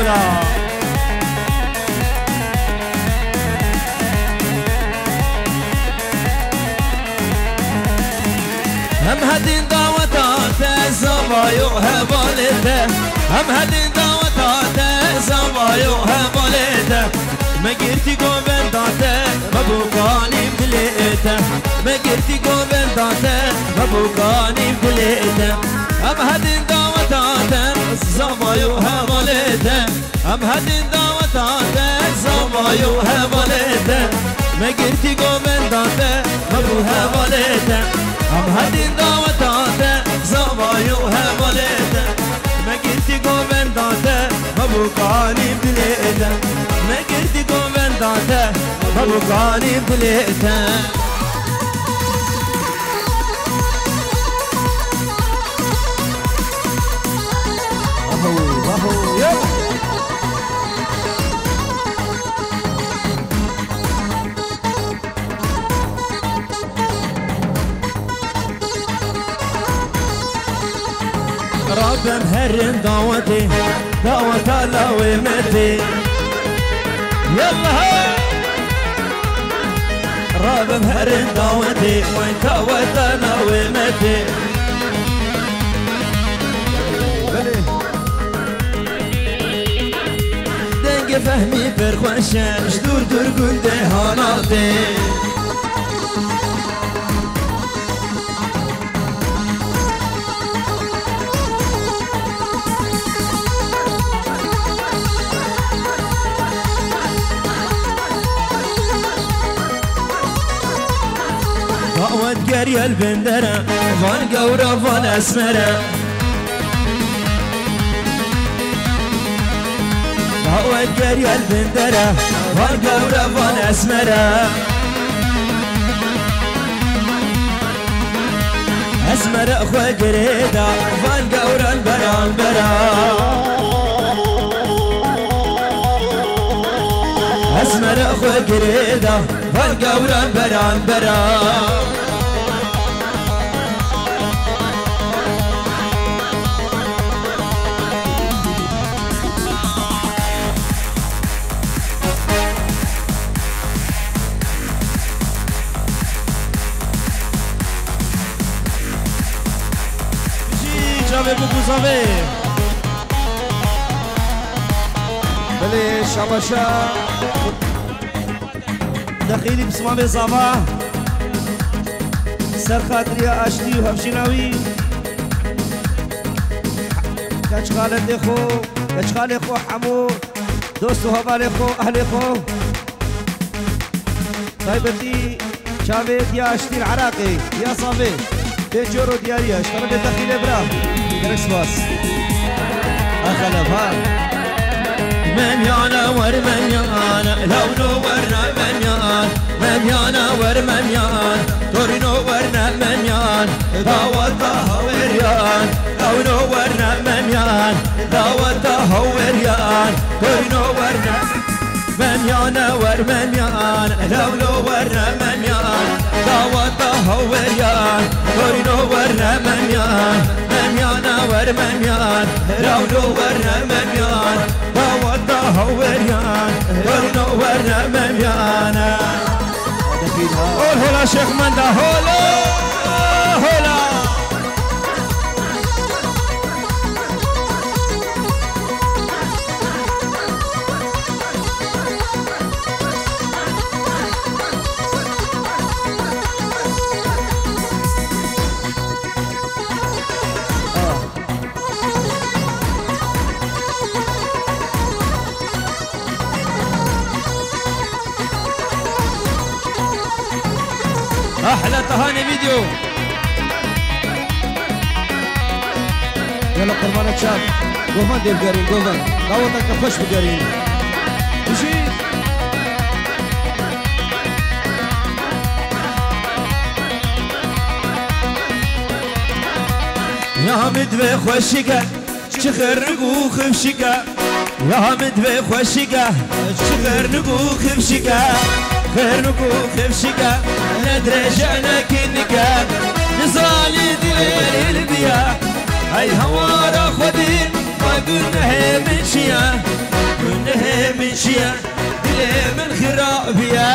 هلا هم هدين دعوتات زبايوها بالده هم هدين دعوتات زبايوها بالده ما قلتي قوبن داته مبوكاني بليته ما قلتي قوبن داته مبوكاني بليته هم هدين دعوتات زبايوها بالده هم هدين دعوتات زبايوها بالده ما قلتي قوبن داته مبوها بالده هم هدين دعوتاته زبايوها بالده ما قلتي قوبن داته مبوكاني بليته ما قلتي قوبن داته مبوكاني بليته اهو يلا رب مهرن دعوتي دعوة الله ومتي يلا رب مهرن دعوتي وانت وطنا ومتي دنق فهمي برخوشان شدور دور قلدي هاناتي دعوت قرية البندرة فان قورة فان اسمرة دعوت قرية البندرة فان قورة فان اسمرة اسمرة اخوة قريدة فان قورة البرا البرا اسمرة اخوة قريدة فان قورة البرا البرا vous avez بلي شاباشا دخيلي بسمامي صباح سر خاطري اشتي وهمشيناوي كاش خالد خو كاش خالد خو حمو دوستو هبالي خو اهلي خو طيبتي شافيت يا اشتي العراقي يا صافي بيجورو دياريا اشتغل دخيلي برا كريسماس أخلف ها من يانا ور من يانا لونو ورنا من يان من يانا ور من يان تورينو ورنا من يان دعوتها وريان لونو ورنا من يان دعوتها وريان تورينو ورنا من يانا ور من يان لونو ورنا من يان دعوتها وريان تورينو ورنا من يان منيانا ور منيان لونو ورنا منيان دعوتها وريان ورنو ورنا منيانا قول هلا شيخ مندا هلا هلا احلى تهاني فيديو يلا قربانة شاب قوفان دير قرين قوفان دعوتك خوش بقرين تجي يا مدوي خوشيكا شخر نقو خفشيكا يا مدوي خوشيكا شخر نقو خفشيكا خير نقو خفشيكا ندري شأنك النكا نزالي دليل البيا هاي هوارا خدين ما قلنا هي من شيا من شيا دلي من خرابيا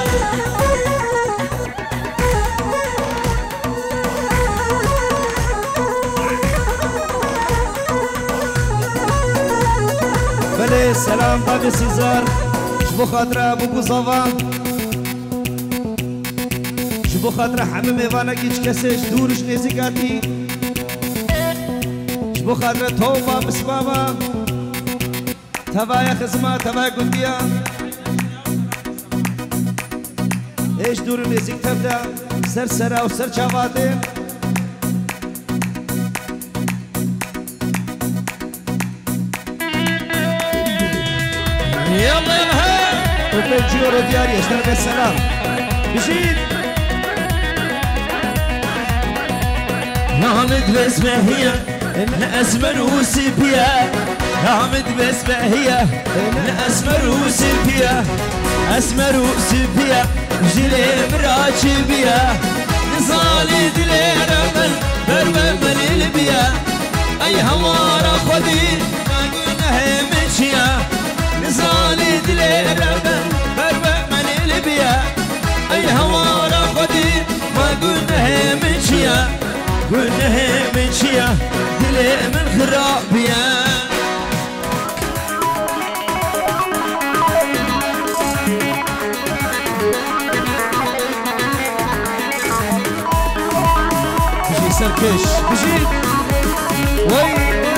بله سلام بابی سیزار شبو خاطر ابو بوزاوا شبو خاطر همه میوانه گیچ کسش دورش نزیکاتی شبو خاطر توبا بسماما تبايا خزمة تبايا قندية ايش دور الميزيك تبدا سرسرة وسر شافاتين يلا يلا وبالجيورو دياري اشترك بالسلام بجيد نعمد باسمه هي أسمر وسبيا نعمد باسمه هي أسمر وسبيا أسمر وسبيا جلي براجبيا نصالي دلي رمل بربا مليل بيا أي هوارا خدي ما قلنا منشيا نصالي دلي رمل بربا مليل بيا أي هوارا خدي ما قلنا منشيا قلنا منشيا دلي من خرابيا سركش بجيب وي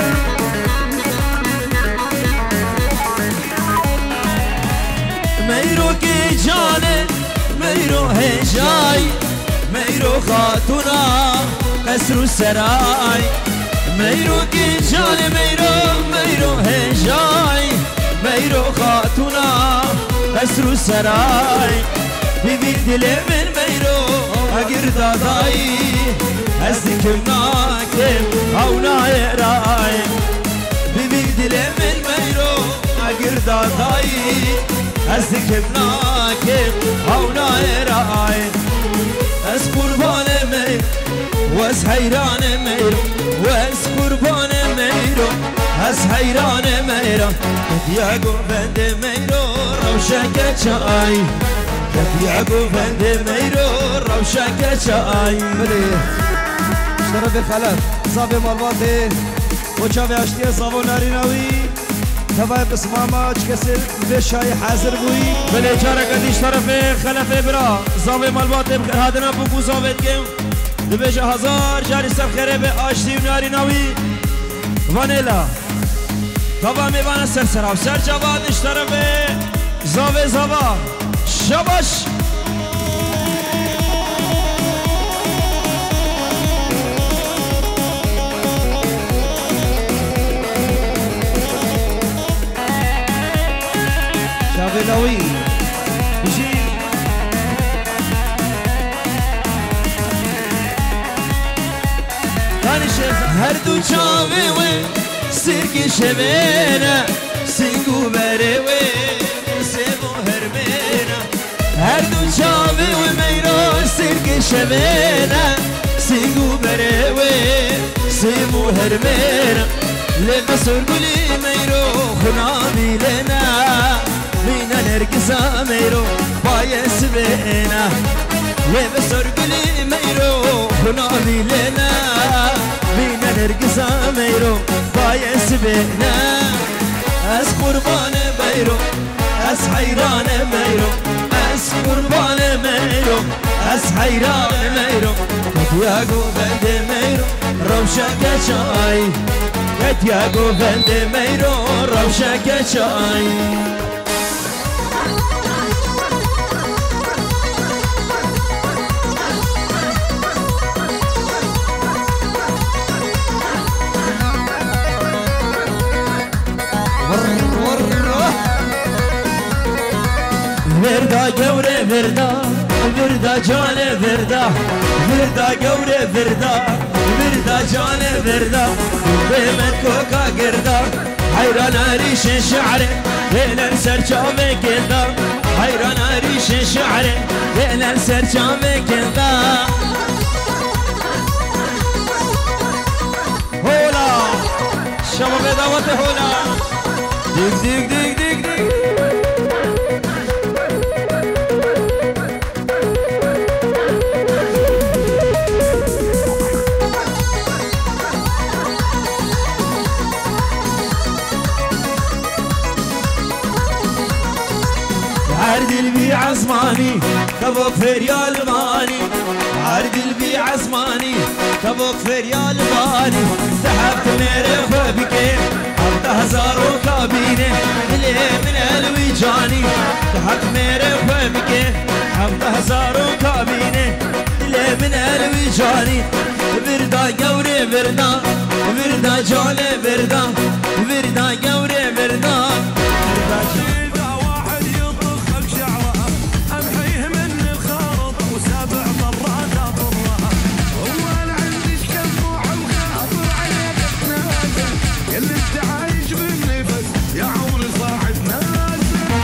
ميرو كي جاني ميرو هجاي ميرو خاتونا قصر السراي ميرو كي جاني ميرو هجاي ميرو خاتونا قصر السراي ببي دلي من ميرو اقر داداي أزدكم ناكم أو نايراي ببي دلي من ميرو أقر داداي أزدكم ناكم أو نايراي أز قربان ميرو وأز حيران ميرو وأز قربان ميرو أز حيران ميرو ياقو بند ميرو روشك شاي ياقو بند ميرو روشك شاي اشترك بالخلف صابي مالباتي وشافي عشتيه صابو ناريناوي تباي بسماما كسر بشاي حاضر بوي بله چاره کدیش طرف خلف برا زاوی مالبات هادنا بوکو زاویت کم دبیج هزار جاری سب خیره به آشتی و ناریناوی وانیلا تبا میوانه سر سراو سر جوادش طرف زاوی زاوا شباش شافي بجي هر دو چاوی و سرکی شبینا سنگو بره و سیمو هرمینا هر دو چاوی و میرو سرکی شبینا سنگو بره و سیمو هرمینا لما سرگلی میرو خنابی لنا بينا نرقصا ميرو بايس بينا لما سرقلي ميرو خنابي لنا بينا نرقصا ميرو بايس بينا أس قربان ميرو أس حيران ميرو أس قربان ميرو أس حيران ميرو ياقو بند ميرو روشك شاي ياقو بند ميرو روشك شاي Verda gevre verda, verda cane verda, verda gevre verda, verda cane verda, bemen koka gerda, hayran arişin şa're, leylen serçame gelda, hayran arişin şa're, leylen serçame gelda. Hola, şama bedavate hola, dik dik dik dik dik. عرض البي عزماني كبوك فريال ماني عرض البي عزماني كبوك فريال ماني سحبت ميري خوبكي حبت هزارو كابيني اللي من قلبي جاني سحبت ميري خوبكي حبت هزارو كابيني اللي من قلبي جاني بردا قوري بردا بردا جولي بردا بردا قوري بردا إذا واحد يطخك شعره أمحيه من الخرط وسبع مرات أضرها هو أنا عندي شكفوع وخاطر عليك تنازل اللي أنت عايش بالنفس يا عمري صاحب نازل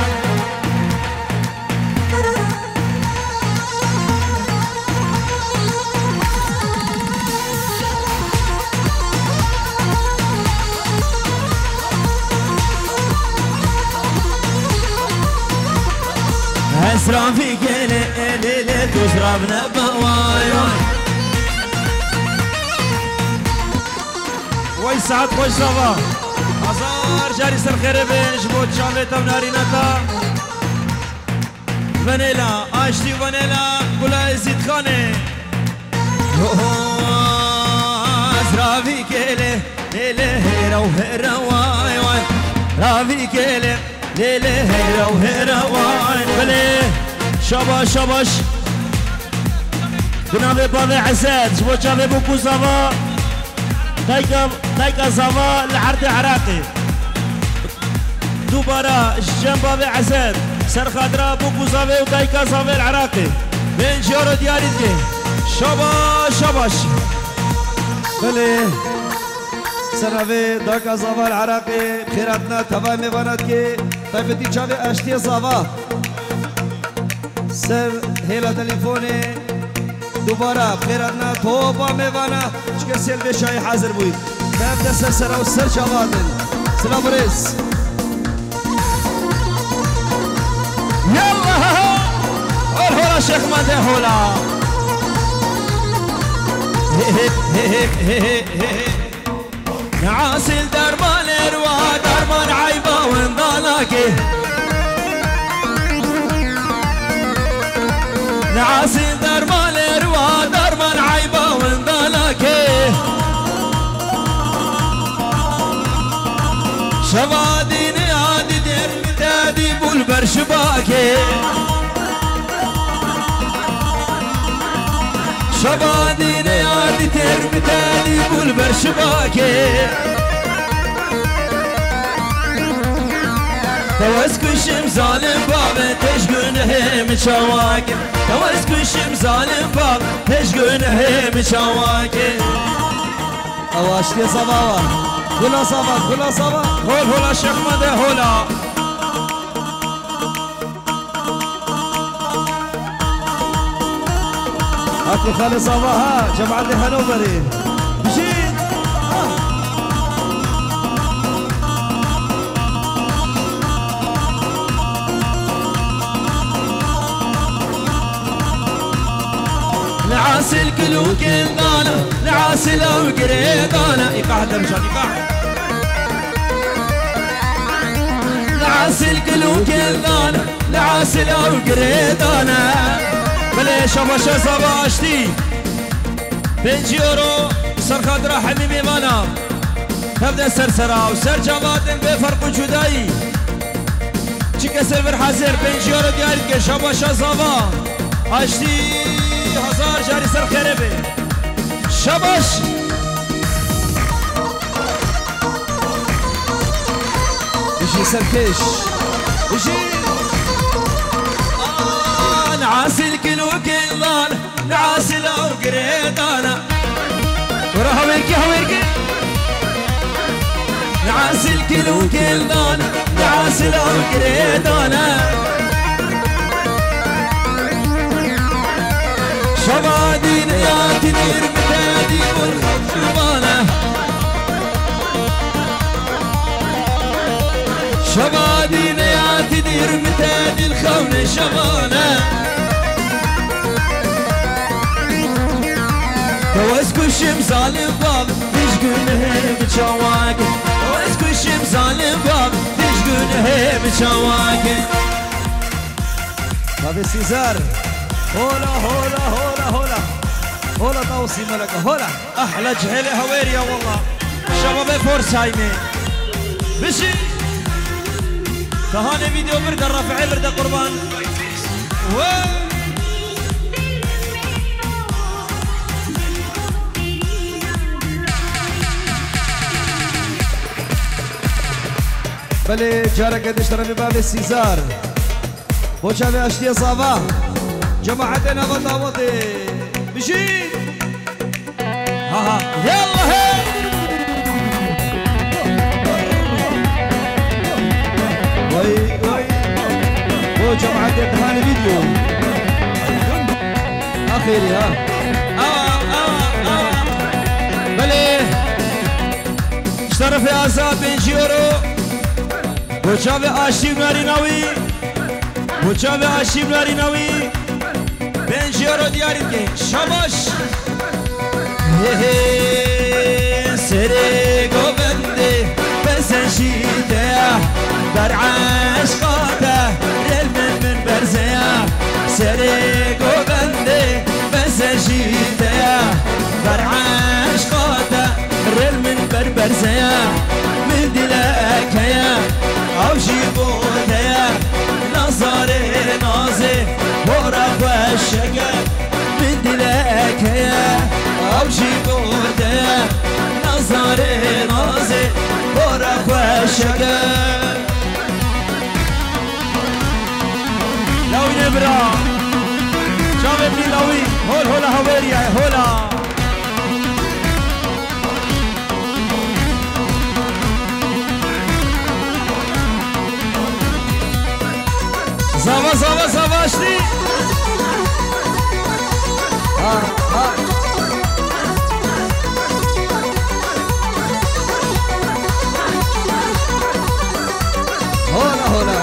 اسرع فيك ليلة تشربنا بواي وي سعد خوش صبا هزار جاري سر خير بين جبوت شاميتا ونارينتا فانيلا اشتي فانيلا كلها يزيد خاني اسرع فيك ليلة هيرا وهيرا واي واي رافيك ليلة هيرا وهيرا واي بلي شباش شباش جنابي بابي عساد جبو جابي بوكو صفا دايكا صفا العرض عراقي دوبارا جنب بابي عساد سر خضرا بوكو صفا ودايكا صفا العراقي بين جورو دياليتي شباش شباش بله سنوی داکا زاوال عراقی خیراتنا تبای میواند که طیفتی چاوی اشتی زاوا سر هیلا تلیفونی دوباره خیراتنا توبا میوانا چکه سیل بشای حاضر بوید تبدا سر سر و سر چاوادن سلام بریز يلا الهولا شيخ مدى هولا نعاسل درمان اروا درمان عيبا وندالاكي نعاسل درمان اروا درمان عيبا وندالاكي شوادين عادي دير متادي بولبر شباكي شبادين عادي دير متادي بولبر شباكي توسكو ظالم باب تشقون هم شواكي توسكو ظالم باب تشقون هم شواكي اواشتی صباوا كلها صبا كلها صبا هول هولا شيخ مدى هولا اكو خالي صباها جماعة هانوفري مشيت نعاسل كلوك الغانا نعاسل او قريقانا يقع درجان يقع نعاسل كلوك الغانا نعاسل او قريقانا بلي شباشا صباشتي بنجيورو سر خضرا حبيبي مانا تبدا سرسرا وسر جوادن بفرق جداي چيكا سيرفر حاضر بنجيورو ديالك شباشا صبا اشتي هزار جاري سر خربي شباش يجي سركش يجي نعاسل كلو كيضان نعاسل او قريطانا ورا هويركي هويركي نعاسل كلو كيضان نعاسل او قريطانا شبادين يا تدير متادي والخشبانة شبادين يا تدير متادي الخونة شبانة توسكو ظالم باب تشقون هم شواك توسكو ظالم باب تشقون هم شواك بابي سيزار هولا هولا هولا هولا هولا توصي ملكة هولا احلى جهل هويريا والله شباب فورسايمي بشي تهاني فيديو برد الرافعي برد قربان بله جارك قدش ترى بباب السيزار وشافي اشتي صافا جماعتنا بطاوتي بشيل ها يلا هي وي وي هو جماعتي تهاني فيديو اخيري ها بله اشترف يا ازاد بنجيورو وشافي آشتيب ناري ناوي وشافي آشتيب ناري ناوي بنجيورو دياري كي شاباش سري قوبندي بسنشيته در عشقاته رل من برزيه سري قوبندي بسنشيته در عشقاته رل من برزيه من دلك يا او جيبوت يا نظر نازي ورق والشقا من دلك يا او جيبوت يا نظر نازي ورق والشقا لو نبرا شاف ابني لوي هول هولا هويريا هولا زاوا زاوا زاوا اشتي هولا هولا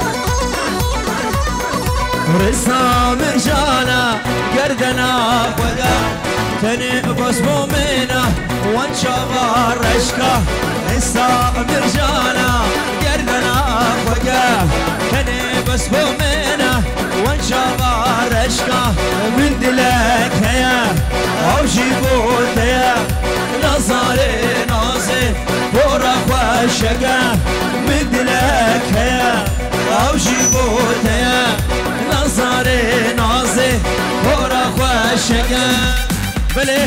رسام رجانا قردنا ودا تني بصبو منا وانشبار رشكا رسام رجانا قردنا ودا تني بصبو منا وانشبار رشكا من دلك يا او جيبوت يا نظري نازي ورق والشقا من دلك يا او جيبوت يا نظري نازي ورق والشقا بلي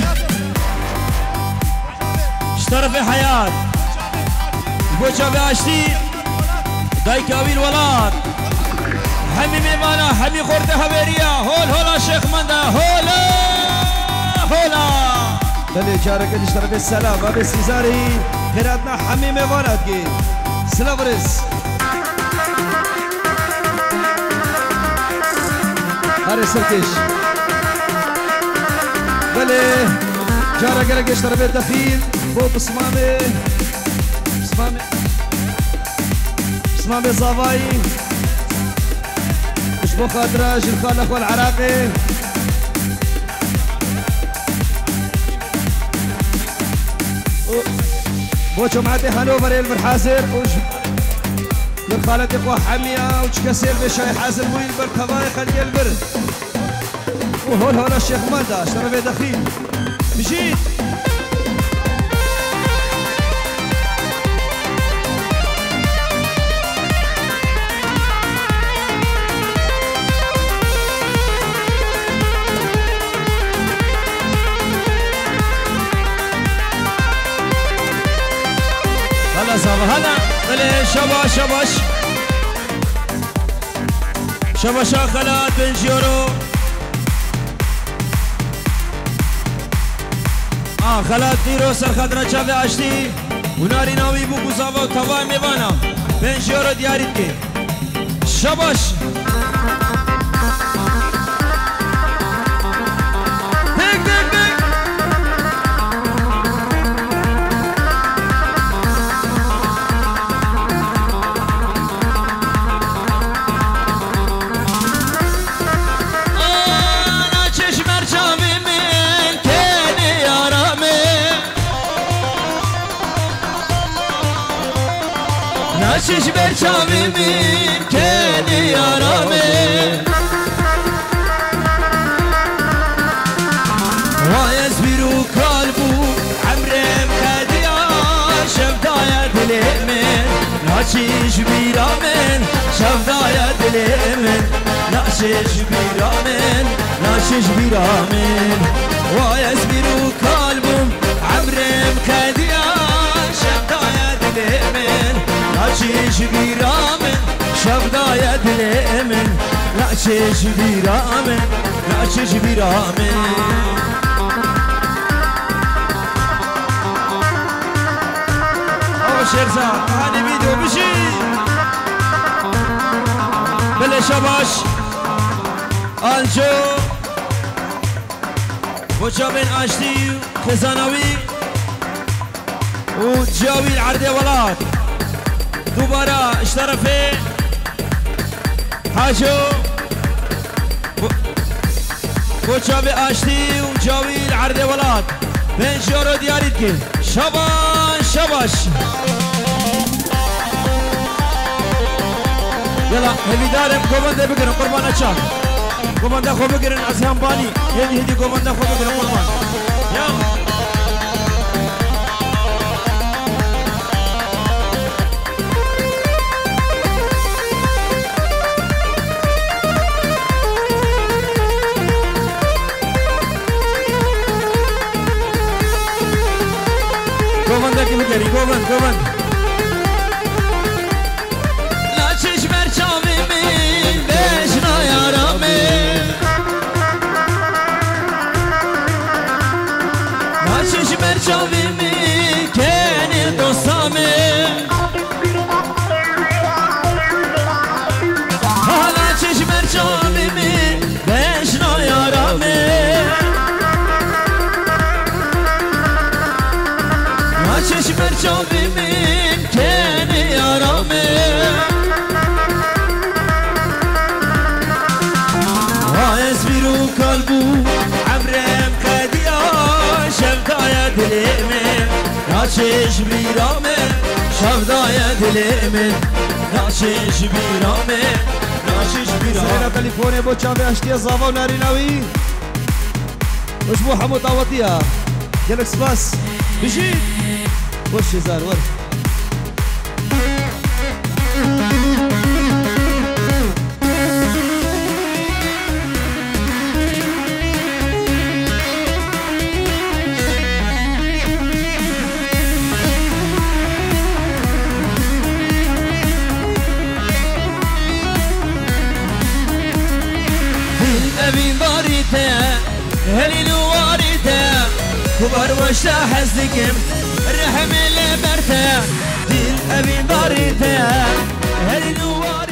اشترف حياة بوشا باشتي دايكاوي الولاد حمي ميمانا حمي خورته هبيريا هول هولا شيخ مندا هولا هولا بله جارك قدش ترى بالسلام باب السيزاري خيراتنا حمي ميفانات جي سلافرس هاري سركش بله جارك قدش ترى بالدخيل بو بسمامي بسمامي بسمامي صافاي مش بو خاطرة جلخال اخوة العراقي بو جماعتي هانوفر المرحازر وش للخالة اخوة حمية وش كسير بشاي حازر وين بالكباي خلي البر وهول هولا الشيخ مالدا اشترى دخيل مشيت هلا صافا هلا بلي شباش شباش شباشا خلات بنجيورو خلات ديرو سر خضرة شافي عشتي وناري ناوي بوكو صافا وطواي ميوانا بنجيورو دياريتكي شباش ناشش برچاوی من کنی یارامه ناچیش بیرامن شفدای دلمن ناچیش بیرامن ناچیش بیرامن وای اسبیرو کالبوم عمرم کدیا شفدای دلمن ناچیش بیرامن شفدای دلمن ناچیش بیرامن ناچیش بیرامن شیرزاد هانی ویدیو بشی بله شباش آنجو بچا بین آشتی خزانوی و جاوی العرض ولاد دوباره اشترفه حاجو بچا بین آشتی و جاوی العرض ولاد بین جورو دیاریت که شباش يلا هذي دارم قومندا بقرن قربان أشاف قومندا خو بقرن أزهم باني هذي قومندا خو بقرن قربان يلا قومندا كيف بقري قومن Merçavimi keni dostami Hala çeş merçavimi beşna yarami Hala çeş merçavimi keni yarami Ha esbiru kalbu amrem kadiya شفدای دلمن ناچش بیرامن شفدای دلمن ناچش بیرامن ناچش بیرامن سيرا تليفوني بو تشافي اشتيا زافا وناري ناوي وش بو حمو طاوطيها جالكس باس بجيت وش زار ورش أبي ضاريته هلي نواريته كبر وشتا حزقم الرحم اللي برته دين أبي ضاريته هلي نواريته